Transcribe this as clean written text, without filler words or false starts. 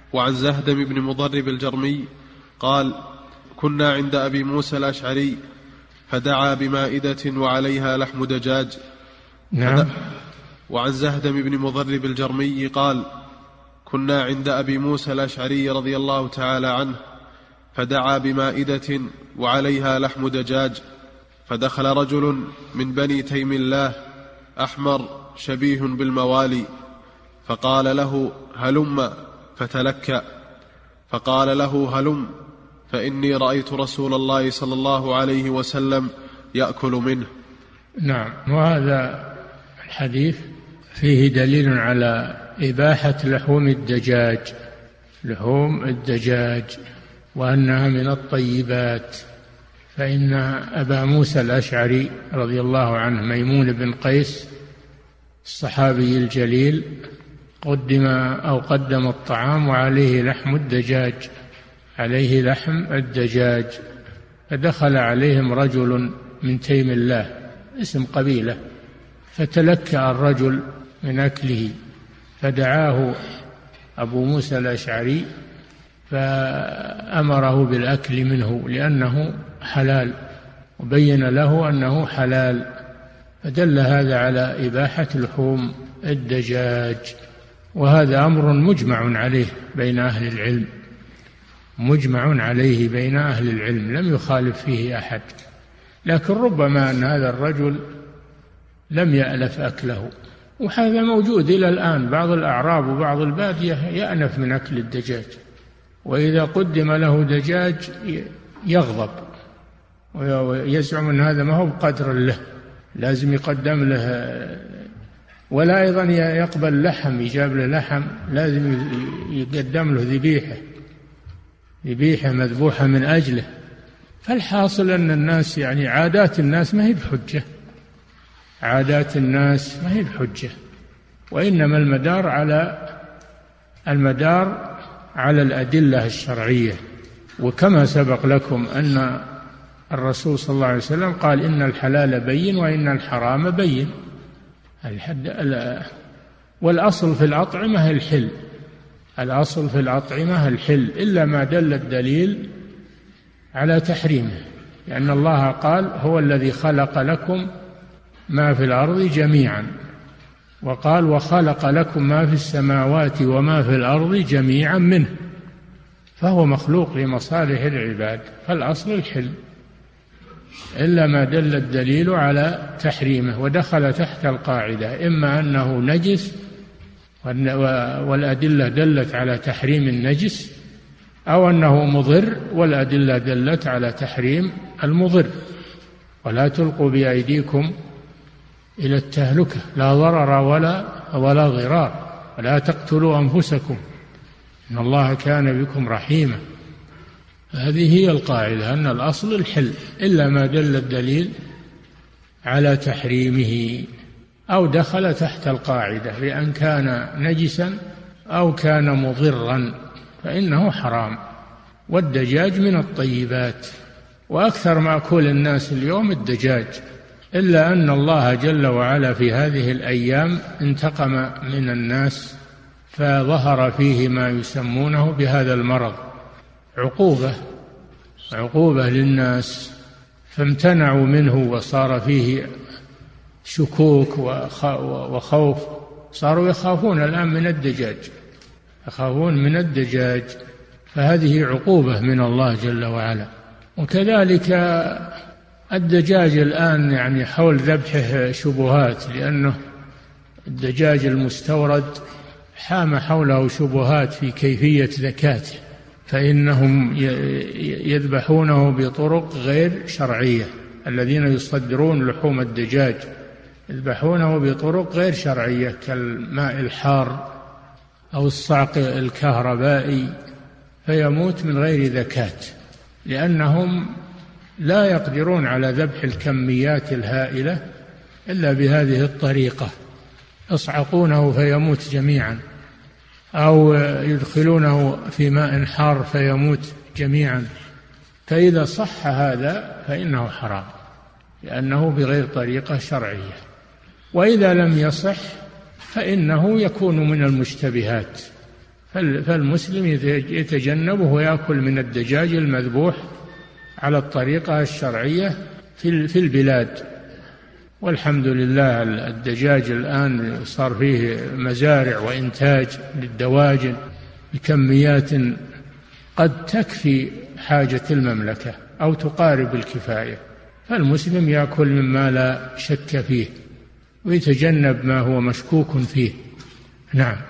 وعن زهدم بن مضرب الجرمي قال: كنا عند أبي موسى الأشعري فدعا بمائدة وعليها لحم دجاج. نعم. وعن زهدم بن مضرب الجرمي قال: كنا عند أبي موسى الأشعري رضي الله تعالى عنه فدعا بمائدة وعليها لحم دجاج، فدخل رجل من بني تيم الله أحمر شبيه بالموالي، فقال له: هلم، فتلكأ، فقال له: هلم، فإني رأيت رسول الله صلى الله عليه وسلم يأكل منه. نعم. وهذا الحديث فيه دليل على إباحة لحوم الدجاج وأنها من الطيبات، فإن أبا موسى الأشعري رضي الله عنه ميمون بن قيس الصحابي الجليل قدم الطعام وعليه لحم الدجاج، فدخل عليهم رجل من تيم الله اسم قبيلة، فتلكأ الرجل من أكله، فدعاه أبو موسى الأشعري فأمره بالأكل منه لأنه حلال، وبين له أنه حلال، فدل هذا على إباحة لحوم الدجاج. وهذا أمر مجمع عليه بين أهل العلم، لم يخالف فيه أحد، لكن ربما أن هذا الرجل لم يألف أكله، وهذا موجود إلى الآن. بعض الأعراب وبعض البادية يأنف من أكل الدجاج، وإذا قدم له دجاج يغضب ويزعم أن هذا ما هو بقدر له، لازم يقدم له. ولا أيضا يقبل لحم، يجاب له لحم لازم يقدم له ذبيحة مذبوحة من أجله. فالحاصل أن الناس عادات الناس ما هي بحجة، وإنما المدار على الأدلة الشرعية. وكما سبق لكم أن الرسول صلى الله عليه وسلم قال: إن الحلال بين وإن الحرام بين. والأصل في الأطعمة الحل إلا ما دل الدليل على تحريمه، لأن الله قال: هو الذي خلق لكم ما في الأرض جميعا، وقال: وخلق لكم ما في السماوات وما في الأرض جميعا منه، فهو مخلوق لمصالح العباد، فالأصل الحل إلا ما دل الدليل على تحريمه، ودخل تحت القاعدة إما أنه نجس والأدلة دلت على تحريم النجس، أو أنه مضر والأدلة دلت على تحريم المضر. ولا تلقوا بأيديكم إلى التهلكة، لا ضرر ولا ضرار، ولا تقتلوا أنفسكم إن الله كان بكم رحيما. هذه هي القاعدة، أن الأصل الحل إلا ما دل الدليل على تحريمه أو دخل تحت القاعدة بأن كان نجسا أو كان مضرا فإنه حرام. والدجاج من الطيبات، وأكثر مأكول الناس اليوم الدجاج، إلا أن الله جل وعلا في هذه الأيام انتقم من الناس، فظهر فيه ما يسمونه بهذا المرض، عقوبة للناس، فامتنعوا منه، وصار فيه شكوك وخوف، صاروا يخافون الآن من الدجاج، فهذه عقوبة من الله جل وعلا. وكذلك الدجاج الآن حول ذبحه شبهات، لأنه الدجاج المستورد حام حوله شبهات في كيفية زكاته، فإنهم يذبحونه بطرق غير شرعية. الذين يصدرون لحوم الدجاج يذبحونه بطرق غير شرعية، كالماء الحار أو الصعق الكهربائي، فيموت من غير زكاة، لأنهم لا يقدرون على ذبح الكميات الهائلة إلا بهذه الطريقة، يصعقونه فيموت جميعا، أو يدخلونه في ماء حار فيموت جميعا. فإذا صح هذا فإنه حرام، لأنه بغير طريقة شرعية. وإذا لم يصح فإنه يكون من المشتبهات، فالمسلم يتجنبه ويأكل من الدجاج المذبوح على الطريقة الشرعية في البلاد. والحمد لله الدجاج الآن صار فيه مزارع وإنتاج للدواجن بكميات قد تكفي حاجة المملكة أو تقارب الكفاية، فالمسلم يأكل مما لا شك فيه ويتجنب ما هو مشكوك فيه. نعم.